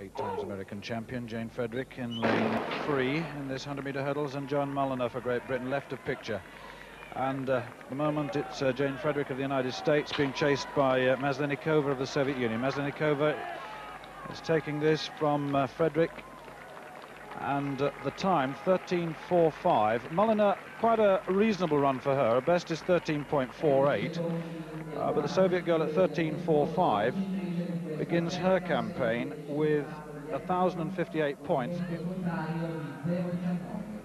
3 times American champion Jane Frederick in lane 3 in this 100-meter hurdles, and Joan Mulliner for Great Britain left of picture. And at the moment it's Jane Frederick of the United States being chased by Maslennikova of the Soviet Union. Maslennikova is taking this from Frederick, and the time 13:45. Mulliner, quite a reasonable run for her. Her best is 13.48, but the Soviet girl at 13:45 begins her campaign with 1,058 points.